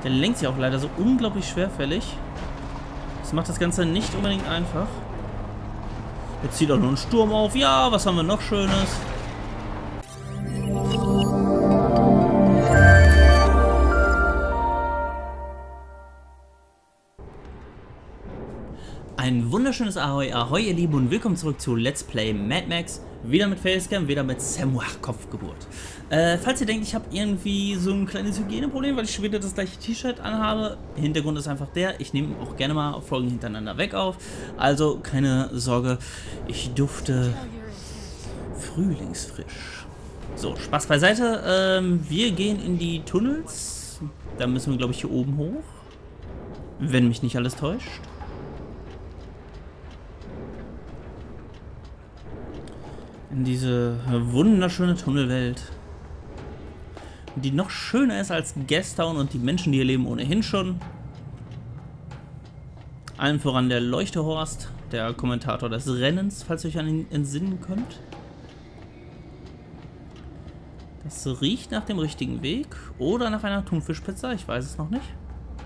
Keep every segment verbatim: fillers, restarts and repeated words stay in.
Der lenkt sich auch leider so unglaublich schwerfällig. Das macht das Ganze nicht unbedingt einfach. Jetzt zieht auch nur ein Sturm auf. Ja, was haben wir noch Schönes? Ein wunderschönes Ahoi, Ahoi ihr Lieben und willkommen zurück zu Let's Play Mad Max. Wieder mit Facecam, wieder mit Samuel Kopfgeburt. Äh, falls ihr denkt, ich habe irgendwie so ein kleines Hygieneproblem, weil ich schon wieder das gleiche T-Shirt anhabe. Hintergrund ist einfach der, ich nehme auch gerne mal Folgen hintereinander weg auf. Also keine Sorge, ich dufte frühlingsfrisch. So, Spaß beiseite. Ähm, wir gehen in die Tunnels. Da müssen wir, glaube ich, hier oben hoch. Wenn mich nicht alles täuscht. In diese wunderschöne Tunnelwelt, die noch schöner ist als Gastown und die Menschen, die hier leben, ohnehin schon. Allen voran der Leuchtehorst, der Kommentator des Rennens, falls ihr euch an ihn entsinnen könnt. Das riecht nach dem richtigen Weg oder nach einer Thunfischpizza, ich weiß es noch nicht.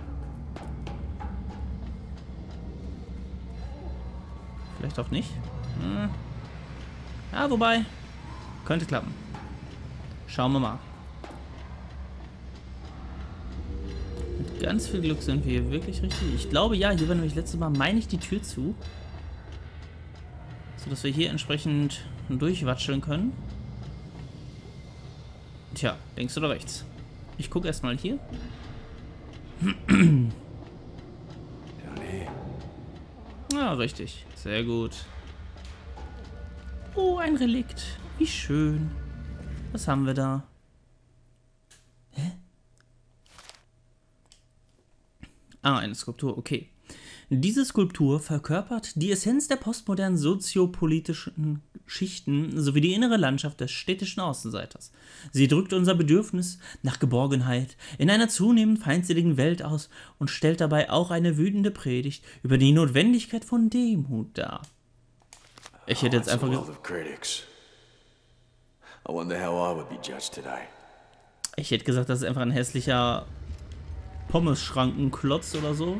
Vielleicht auch nicht. Hm. Ja, wobei, könnte klappen. Schauen wir mal. Mit ganz viel Glück sind wir hier wirklich richtig. Ich glaube, ja, hier war nämlich letztes Mal, meine ich, die Tür zu. Sodass wir hier entsprechend durchwatscheln können. Tja, links oder rechts? Ich gucke erstmal hier. Ja, richtig. Sehr gut. Oh, ein Relikt. Wie schön. Was haben wir da? Hä? Ah, eine Skulptur. Okay. Diese Skulptur verkörpert die Essenz der postmodernen soziopolitischen Schichten sowie die innere Landschaft des städtischen Außenseiters. Sie drückt unser Bedürfnis nach Geborgenheit in einer zunehmend feindseligen Welt aus und stellt dabei auch eine wütende Predigt über die Notwendigkeit von Demut dar. Ich hätte jetzt einfach Ich hätte gesagt, das ist einfach ein hässlicher Pommes-Schrankenklotz oder so.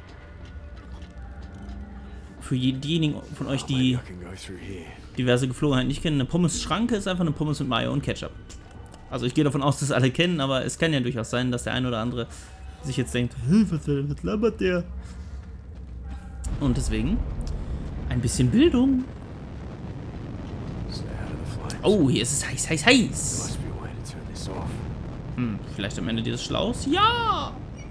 Für diejenigen von euch, die diverse Geflogenheiten nicht kennen, eine Pommes-Schranke ist einfach eine Pommes mit Mayo und Ketchup. Also ich gehe davon aus, dass alle kennen, aber es kann ja durchaus sein, dass der ein oder andere sich jetzt denkt, was, was labert der? Und deswegen ein bisschen Bildung. Oh, hier ist es heiß, heiß, heiß. Hm, vielleicht am Ende dieses Schlauchs? Ja!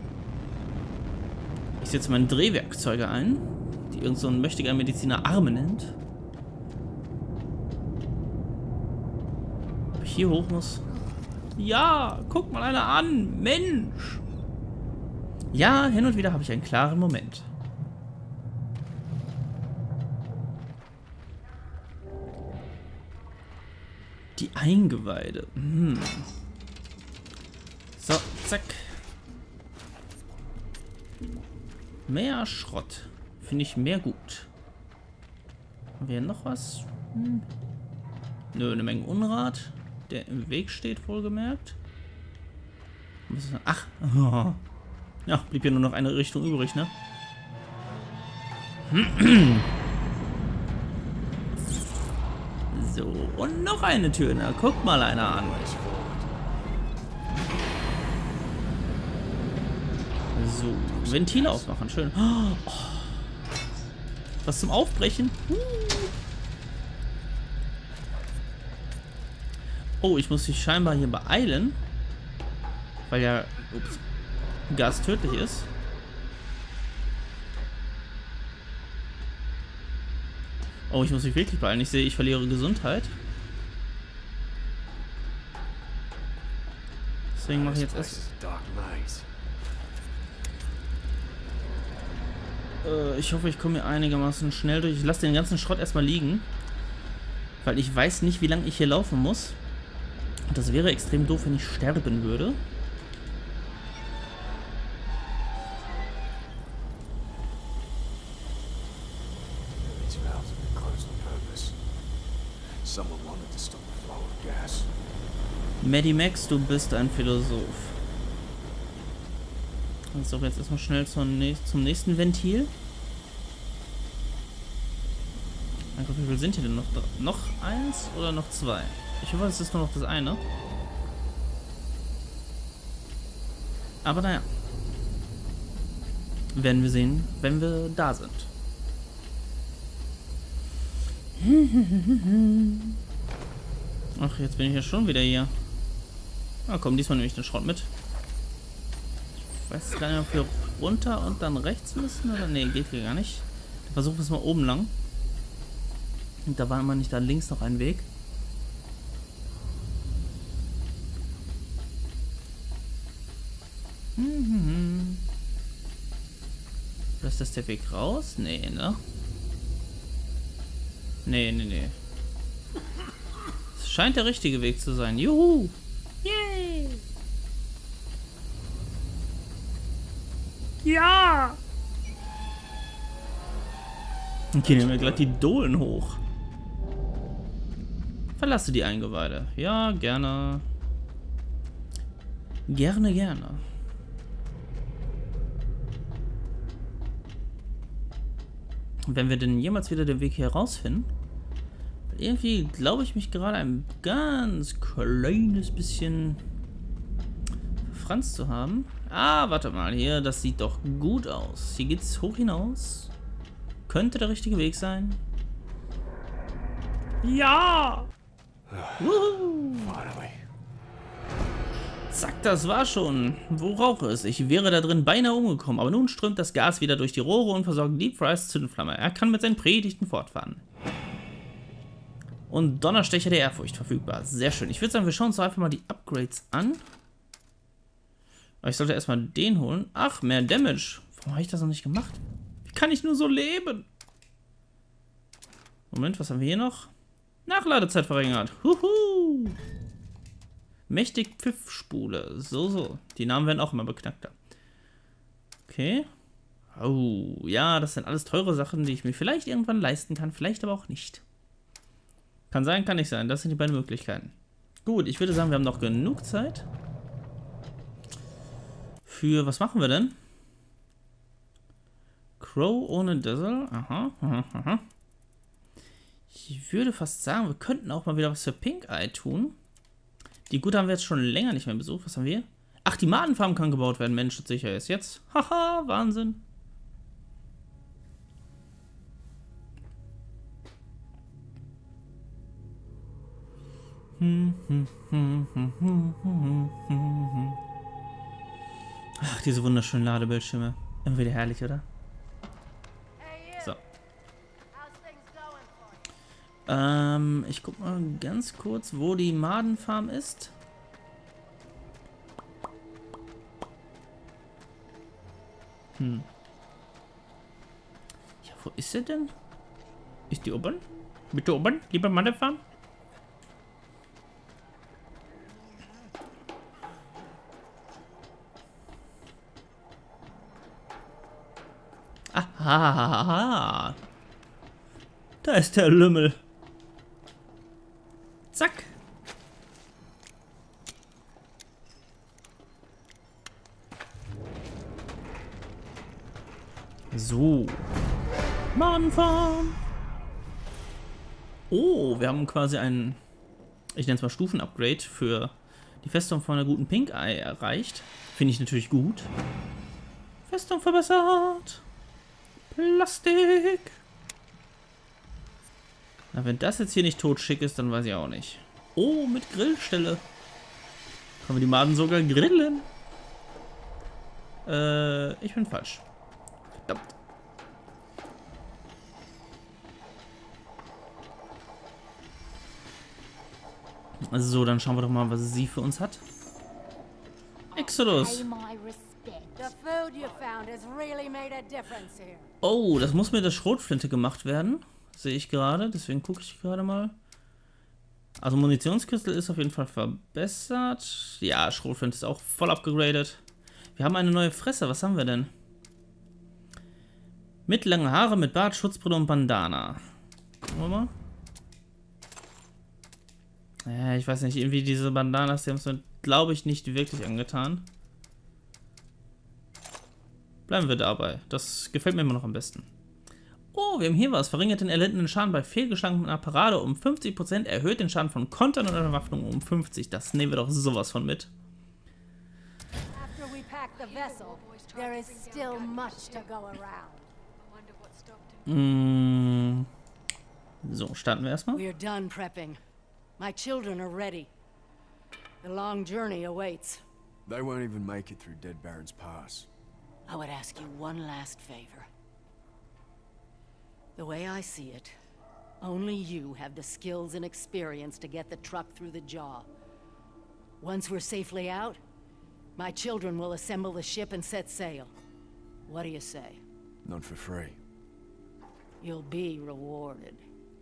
Ich setze meine Drehwerkzeuge ein, die irgend so ein mächtiger Mediziner Arme nennt. Ob ich hier hoch muss? Ja, guck mal einer an, Mensch! Ja, hin und wieder habe ich einen klaren Moment. Die Eingeweide. Hm. So, zack. Mehr Schrott. Finde ich mehr gut. Haben wir hier noch was? Hm. Nö, eine Menge Unrat, der im Weg steht, wohlgemerkt. Ach. Oh. Ja, blieb hier nur noch eine Richtung übrig, ne? So, und noch eine Tür. Na, guckt mal einer an. So, Ventil aufmachen. Schön. Oh, was zum Aufbrechen. Oh, ich muss mich scheinbar hier beeilen. Weil ja ups, Gas tödlich ist. Oh, ich muss mich wirklich beeilen. Ich sehe, ich verliere Gesundheit. Deswegen mache ich jetzt erst... Äh, ich hoffe, ich komme hier einigermaßen schnell durch. Ich lasse den ganzen Schrott erstmal liegen. Weil ich weiß nicht, wie lange ich hier laufen muss. Und das wäre extrem doof, wenn ich sterben würde. Maddie Max, du bist ein Philosoph. So, jetzt erstmal schnell zum, nächst, zum nächsten Ventil. Mein Gott, wie viel sind hier denn noch? Noch eins oder noch zwei? Ich hoffe, es ist nur noch das eine. Aber naja. Werden wir sehen, wenn wir da sind. Ach, jetzt bin ich ja schon wieder hier. Ah, komm, diesmal nehme ich den Schrott mit. Ich weiß gar nicht, ob wir runter und dann rechts müssen oder... Ne, geht hier gar nicht. Dann versuchen wir es mal oben lang. Und da war immer nicht da links noch ein Weg. Mhm. Ist das der Weg raus? Nee, ne? Nee, nee, nee. Es scheint der richtige Weg zu sein. Juhu! Yay! Ja! Okay, nehmen wir glatt die Dohlen hoch. Verlasse die Eingeweide. Ja, gerne. Gerne, gerne. Wenn wir denn jemals wieder den Weg hier rausfinden. Irgendwie glaube ich mich gerade ein ganz kleines bisschen verfranst zu haben. Ah, warte mal, hier, das sieht doch gut aus. Hier geht's hoch hinaus. Könnte der richtige Weg sein. Ja! Wuhu. Zack, das war schon. Wo rauche es? Ich wäre da drin beinahe umgekommen, aber nun strömt das Gas wieder durch die Rohre und versorgt Deep Frys Zündflamme. Er kann mit seinen Predigten fortfahren. Und Donnerstecher der Ehrfurcht verfügbar. Sehr schön. Ich würde sagen, wir schauen uns doch einfach mal die Upgrades an. Aber ich sollte erstmal den holen. Ach, mehr Damage. Warum habe ich das noch nicht gemacht? Wie kann ich nur so leben? Moment, was haben wir hier noch? Nachladezeit verringert. Huhu! Mächtig Pfiffspule. So, so. Die Namen werden auch immer beknackter. Okay. Oh, ja, das sind alles teure Sachen, die ich mir vielleicht irgendwann leisten kann, vielleicht aber auch nicht. Kann sein, kann nicht sein. Das sind die beiden Möglichkeiten. Gut, ich würde sagen, wir haben noch genug Zeit. Für, was machen wir denn? Crow ohne Dazzle. Aha, aha, aha. Ich würde fast sagen, wir könnten auch mal wieder was für Pink Eye tun. Die Gute haben wir jetzt schon länger nicht mehr besucht. Was haben wir? Ach, die Madenfarm kann gebaut werden, wenn Schutz sicher ist. Jetzt. Haha, Wahnsinn. Ach, diese wunderschönen Ladebildschirme. Immer wieder herrlich, oder? So. Ähm, ich guck mal ganz kurz, wo die Madenfarm ist. Hm. Ja, wo ist sie denn? Ist die oben? Bitte oben, liebe Madenfarm? Aha. Da ist der Lümmel. Zack. So. Madenfarm. Oh, wir haben quasi ein, ich nenne es mal Stufen-Upgrade für die Festung von einer guten Pink Eye erreicht. Finde ich natürlich gut. Festung verbessert. Plastik. Na, wenn das jetzt hier nicht totschick ist, dann weiß ich auch nicht. Oh, mit Grillstelle. Können wir die Maden sogar grillen? Äh, ich bin falsch. Verdammt. Also so, dann schauen wir doch mal, was sie für uns hat. Exodus. Oh, das muss mit der Schrotflinte gemacht werden. Sehe ich gerade, deswegen gucke ich gerade mal. Also Munitionskistel ist auf jeden Fall verbessert. Ja, Schrotflinte ist auch voll abgegradet. Wir haben eine neue Fresse, was haben wir denn? Mit langen Haare, mit Bart, Schutzbrille und Bandana. Gucken wir mal. Ja, ich weiß nicht, irgendwie diese Bandanas, die haben es mir, glaube ich, nicht wirklich angetan. Bleiben wir dabei. Das gefällt mir immer noch am besten. Oh, wir haben hier was. Verringert den erlittenen Schaden bei fehlgeschlagenen Parade um fünfzig Prozent. Erhöht den Schaden von Kontern und Bewaffnung um fünfzig. Das nehmen wir doch sowas von mit. Mm. So, starten wir erstmal. We're done prepping. My children are ready. The long journey awaits. They won't even make it through Dead Baron's Pass. I would ask you one last favor. The way I see it, only you have the skills and experience to get the truck through the jaw. Once we're safely out, my children will assemble the ship and set sail. What do you say? Not for free. You'll be rewarded.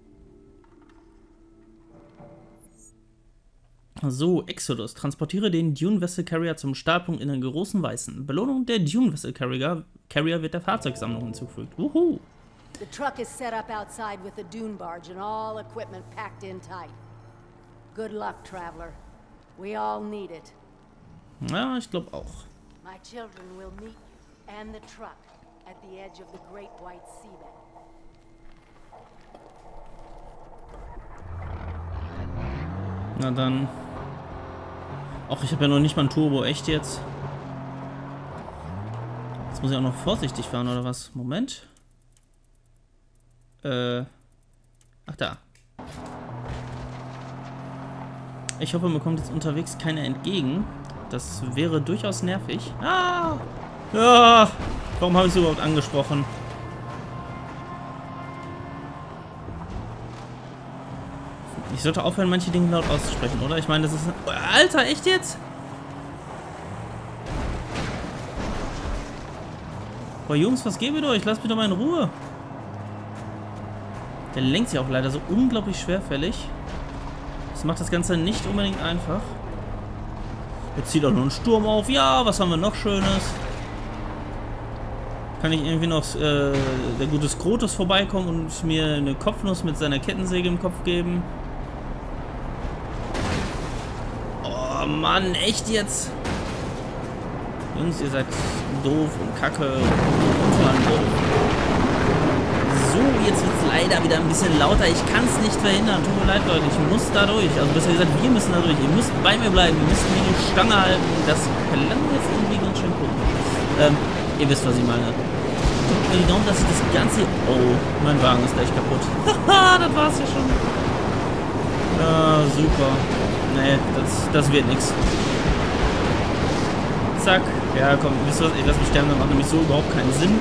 So, Exodus. Transportiere den Dune Vessel Carrier zum Startpunkt in den großen Weißen. Belohnung der Dune Vessel Carrier, Carrier wird der Fahrzeugsammlung hinzugefügt. Wuhu! The truck is set up outside with the dune barge and all equipment packed in tight. Good luck, traveler. We all need it. Ja, ich glaube auch. My children will meet you and the truck at the edge of the Great White Seabed. Na dann. Ach, ich habe ja noch nicht mal ein Turbo, echt jetzt? Jetzt muss ich auch noch vorsichtig fahren, oder was? Moment. Äh. Ach, da. Ich hoffe, mir kommt jetzt unterwegs keiner entgegen. Das wäre durchaus nervig. Ah! Ja! Warum habe ich es überhaupt angesprochen? Ich sollte aufhören, manche Dinge laut auszusprechen, oder? Ich meine, das ist... Alter, echt jetzt? Boah, Jungs, was geht mit euch? Lasst mich doch mal in Ruhe. Der lenkt sich auch leider so unglaublich schwerfällig. Das macht das Ganze nicht unbedingt einfach. Jetzt zieht auch noch ein Sturm auf. Ja, was haben wir noch Schönes? Kann ich irgendwie noch äh, der gute Skrotus vorbeikommen und mir eine Kopfnuss mit seiner Kettensäge im Kopf geben? Oh Mann, echt jetzt? Jungs, ihr seid doof und kacke und vor allem doof. So, jetzt wird es leider wieder ein bisschen lauter. Ich kann es nicht verhindern. Tut mir leid, Leute. Ich muss da durch. Also besser gesagt, wir müssen da durch. Ihr müsst bei mir bleiben. Wir müssen mir die Stange halten. Das klang jetzt irgendwie ganz schön komisch. Ähm, ihr wisst, was ich meine. Drückt mir die Daumen, dass ich das Ganze... Oh, mein Wagen ist gleich kaputt. Haha, das war's ja schon. Ja, super. Nee, das, das wird nichts. Zack. Ja, komm, wisst ihr was? Ich lass mich sterben. Das macht nämlich so überhaupt keinen Sinn.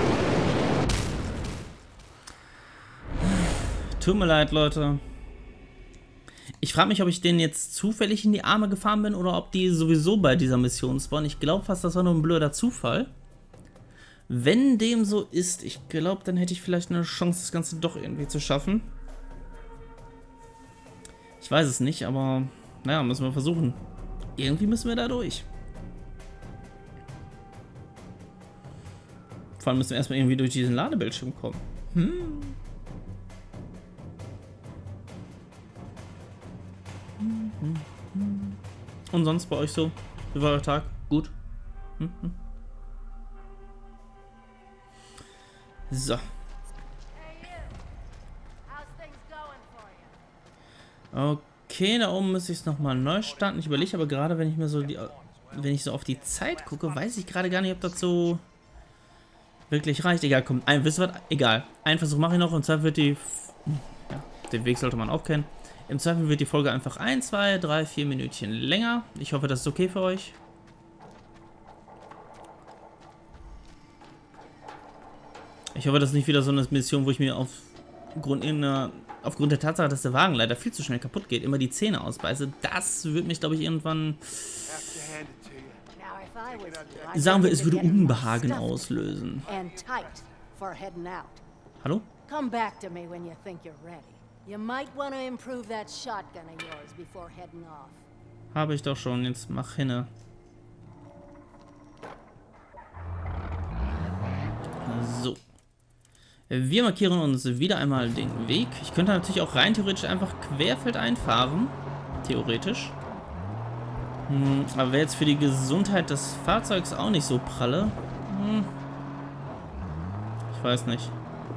Tut mir leid, Leute. Ich frage mich, ob ich denen jetzt zufällig in die Arme gefahren bin oder ob die sowieso bei dieser Mission spawnen. Ich glaube fast, das war nur ein blöder Zufall. Wenn dem so ist, ich glaube, dann hätte ich vielleicht eine Chance, das Ganze doch irgendwie zu schaffen. Ich weiß es nicht, aber naja, müssen wir versuchen. Irgendwie müssen wir da durch. Vor allem müssen wir erstmal irgendwie durch diesen Ladebildschirm kommen. Hm. Und sonst bei euch so? Wie war euer Tag? Gut? Hm, hm. So. Okay, da oben müsste ich es nochmal neu starten. Ich überlege aber gerade, wenn ich mir so die, wenn ich so auf die Zeit gucke, weiß ich gerade gar nicht, ob das so wirklich reicht. Egal, komm, ein, wisst ihr was? Egal. Einen Versuch mache ich noch und zwar wird die, ja, den Weg sollte man auch kennen. Im Zweifel wird die Folge einfach ein, zwei, drei, vier Minütchen länger. Ich hoffe, das ist okay für euch. Ich hoffe, das ist nicht wieder so eine Mission, wo ich mir aufgrund, aufgrund der Tatsache, dass der Wagen leider viel zu schnell kaputt geht, immer die Zähne ausbeiße. Das würde mich, glaube ich, irgendwann... Sagen wir, es würde Unbehagen auslösen. Hallo? Habe ich doch schon, jetzt mach hinne. So. Wir markieren uns wieder einmal den Weg. Ich könnte natürlich auch rein theoretisch einfach querfeldein fahren. Theoretisch. Hm, aber wäre jetzt für die Gesundheit des Fahrzeugs auch nicht so pralle. Hm. Ich weiß nicht.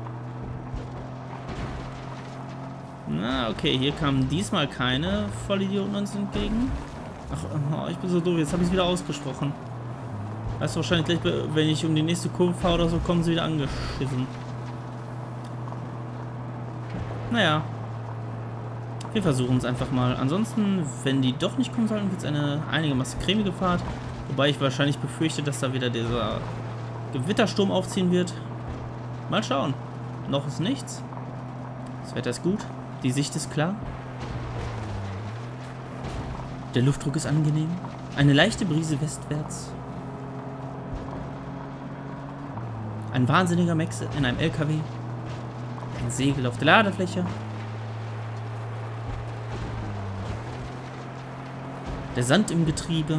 Na, okay, hier kamen diesmal keine Vollidioten uns entgegen. Ach, oh, ich bin so doof, jetzt habe ich es wieder ausgesprochen. Weißt du, wahrscheinlich gleich, wenn ich um die nächste Kurve fahre oder so, kommen sie wieder angeschissen. Naja. Wir versuchen es einfach mal. Ansonsten, wenn die doch nicht kommen sollten, wird es eine einigermaßen cremige Fahrt. Wobei ich wahrscheinlich befürchte, dass da wieder dieser Gewittersturm aufziehen wird. Mal schauen. Noch ist nichts. Das Wetter ist gut. Die Sicht ist klar. Der Luftdruck ist angenehm. Eine leichte Brise westwärts. Ein wahnsinniger Max in einem L K W. Ein Segel auf der Ladefläche. Der Sand im Getriebe.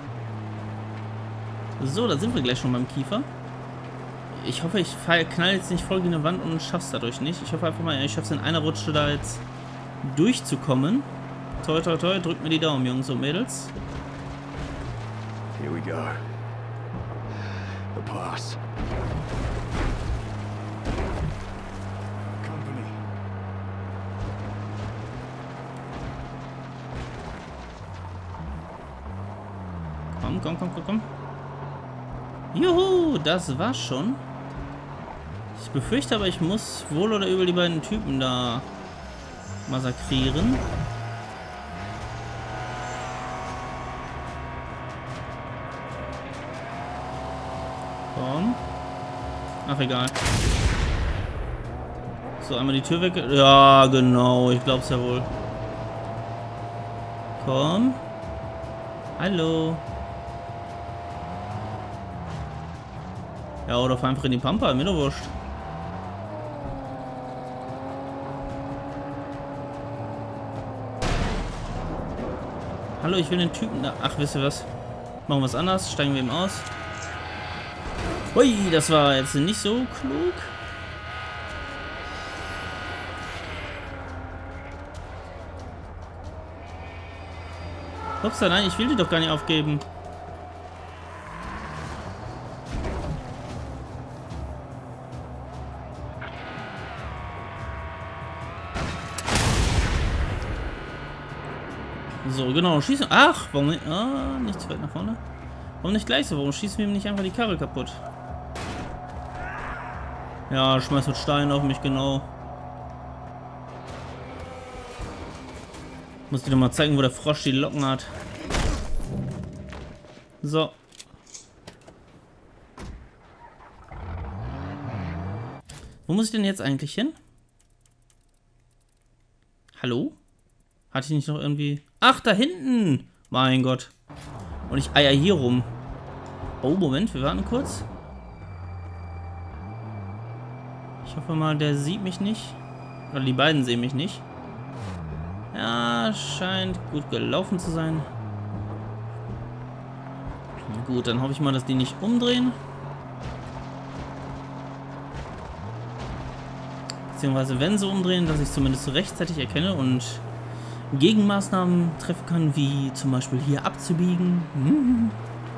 So, da sind wir gleich schon beim Kiefer. Ich hoffe, ich knall jetzt nicht voll gegen eine Wand und schaff's dadurch nicht. Ich hoffe einfach mal, ich schaff's in einer Rutsche da jetzt durchzukommen. Toi, toi, toi, drückt mir die Daumen, Jungs und Mädels. Here we go. The pass. Company. Komm, komm, komm, komm, komm. Juhu, das war's schon. Ich befürchte aber, ich muss wohl oder übel die beiden Typen da massakrieren. Komm. Ach, egal. So, einmal die Tür weg. Ja, genau. Ich glaub's ja wohl. Komm. Hallo. Ja, oder fahr einfach in die Pampa. Mir doch wurscht. Hallo, ich will den Typen da. Ach, wisst ihr was? Machen wir was anders. Steigen wir ihm aus. Hui, das war jetzt nicht so klug. Ups, nein, ich will die doch gar nicht aufgeben. So, genau, schießen. Ach, warum nicht? Ah, nicht zu weit nach vorne. Warum nicht gleich so? Warum schießen wir ihm nicht einfach die Karre kaputt? Ja, schmeißt mit Steinen auf mich, genau. Muss dir doch mal zeigen, wo der Frosch die Locken hat. So. Wo muss ich denn jetzt eigentlich hin? Hallo? Hatte ich nicht noch irgendwie... Ach, da hinten! Mein Gott. Und ich eier hier rum. Oh, Moment, wir warten kurz. Ich hoffe mal, der sieht mich nicht. Oder die beiden sehen mich nicht. Ja, scheint gut gelaufen zu sein. Gut, dann hoffe ich mal, dass die nicht umdrehen. Beziehungsweise, wenn sie umdrehen, dass ich zumindest rechtzeitig erkenne und Gegenmaßnahmen treffen kann, wie zum Beispiel hier abzubiegen. Hm.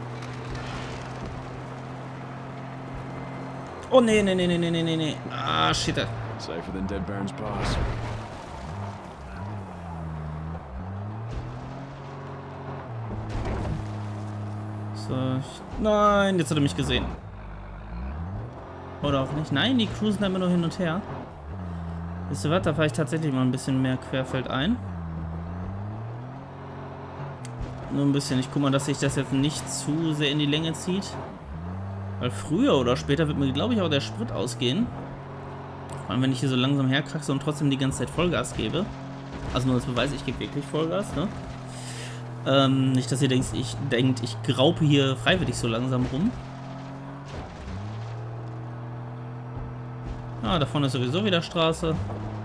Oh nee, nee, nee, nee, nee, nee, nee. Ah, shit. Safer than Dead Baron's Pass. So, ich, nein, jetzt hat er mich gesehen. Oder auch nicht. Nein, die cruisen immer nur hin und her. Wisst ihr was, da fahre ich tatsächlich mal ein bisschen mehr querfeld ein. Nur ein bisschen. Ich guck mal, dass sich das jetzt nicht zu sehr in die Länge zieht. Weil früher oder später wird mir, glaube ich, auch der Sprit ausgehen. Vor allem, wenn ich hier so langsam herkraxe und trotzdem die ganze Zeit Vollgas gebe. Also nur als Beweis, ich gebe wirklich Vollgas, ne? Ähm, nicht, dass ihr denkt, ich, denkt, ich graupe hier freiwillig so langsam rum. Ah, da vorne ist sowieso wieder Straße.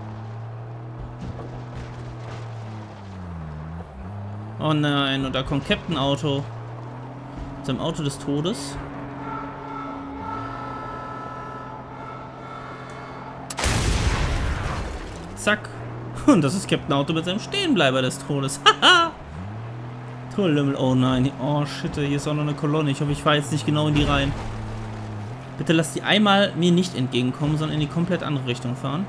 Oh nein, und da kommt Captain Auto. Mit seinem Auto des Todes. Zack. Und das ist Captain Auto mit seinem Stehenbleiber des Todes. Haha. Toll, Lümmel. Oh nein. Oh shit, hier ist auch noch eine Kolonne. Ich hoffe, ich fahre jetzt nicht genau in die rein. Bitte lasst die einmal mir nicht entgegenkommen, sondern in die komplett andere Richtung fahren.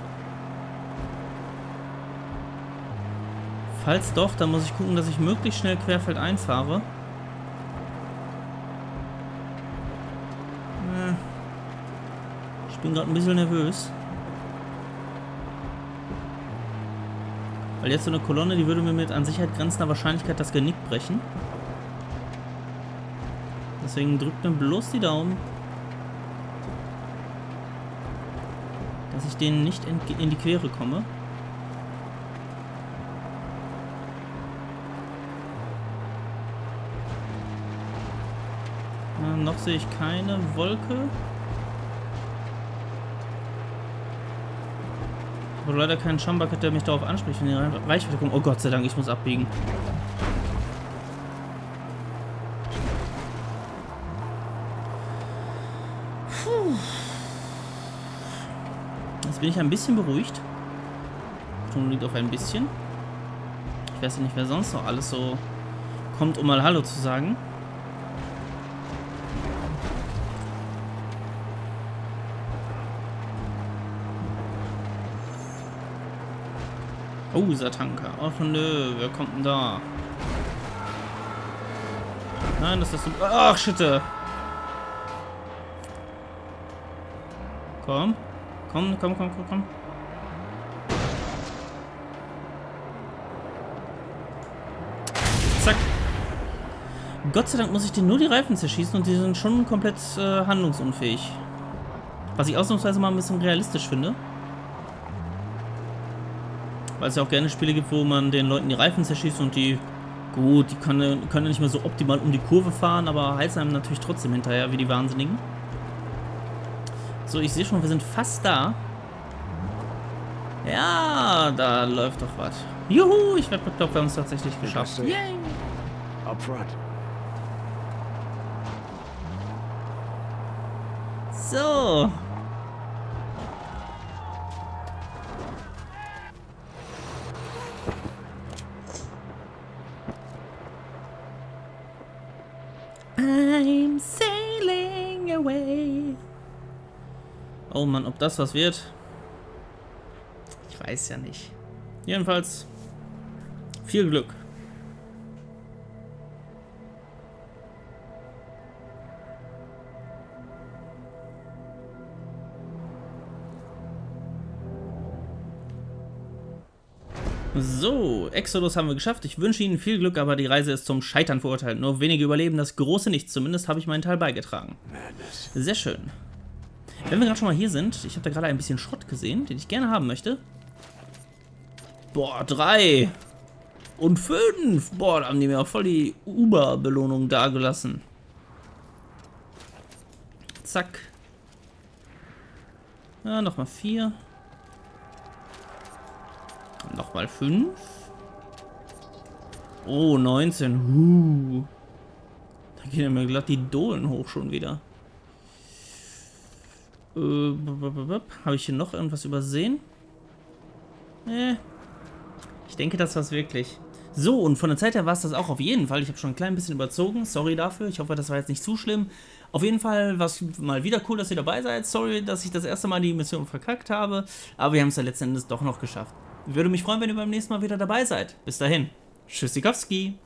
Falls doch, dann muss ich gucken, dass ich möglichst schnell querfeldein fahre. Ich bin gerade ein bisschen nervös. Weil jetzt so eine Kolonne, die würde mir mit an Sicherheit grenzender Wahrscheinlichkeit das Genick brechen. Deswegen drückt mir bloß die Daumen, dass ich denen nicht in die Quere komme. Na, noch sehe ich keine Wolke. Aber leider keinen Schambak, der mich darauf anspricht, wenn die Reichweite kommt. Oh Gott sei Dank, ich muss abbiegen. Puh. Jetzt bin ich ein bisschen beruhigt. Betonung liegt auf ein bisschen. Ich weiß ja nicht, wer sonst noch alles so kommt, um mal Hallo zu sagen. Oh, dieser Tanker. Ach nö, wer kommt denn da? Nein, das ist so... Ach, shit. Komm. Komm, komm, komm, komm, komm. Zack. Gott sei Dank muss ich denen nur die Reifen zerschießen und die sind schon komplett äh, handlungsunfähig. Was ich ausnahmsweise mal ein bisschen realistisch finde. Weil es ja auch gerne Spiele gibt, wo man den Leuten die Reifen zerschießt und die, gut, die können, können nicht mehr so optimal um die Kurve fahren, aber heizen einem natürlich trotzdem hinterher wie die Wahnsinnigen. So, ich sehe schon, wir sind fast da. Ja, da läuft doch was. Juhu, ich werde bekloppt, wir haben es tatsächlich geschafft. Yay! Up front. So. I'm sailing away. Oh Mann, ob das was wird? Ich weiß ja nicht. Jedenfalls viel Glück. So, Exodus haben wir geschafft. Ich wünsche Ihnen viel Glück, aber die Reise ist zum Scheitern verurteilt. Nur wenige überleben, das große Nichts. Zumindest habe ich meinen Teil beigetragen. Sehr schön. Wenn wir gerade schon mal hier sind, ich habe da gerade ein bisschen Schrott gesehen, den ich gerne haben möchte. Boah, drei. Und fünf. Boah, da haben die mir auch voll die Uber-Belohnung dagelassen. Zack. Ja, nochmal vier. Nochmal fünf. Oh, neunzehn. Uh. Da gehen mir glatt die Dohlen hoch schon wieder. Äh, habe ich hier noch irgendwas übersehen? Äh. Ich denke, das war's wirklich. So, und von der Zeit her war es das auch auf jeden Fall. Ich habe schon ein klein bisschen überzogen. Sorry dafür. Ich hoffe, das war jetzt nicht zu schlimm. Auf jeden Fall war es mal wieder cool, dass ihr dabei seid. Sorry, dass ich das erste Mal die Mission verkackt habe. Aber wir haben es ja letzten Endes doch noch geschafft. Würde mich freuen, wenn ihr beim nächsten Mal wieder dabei seid. Bis dahin. Tschüssikowski.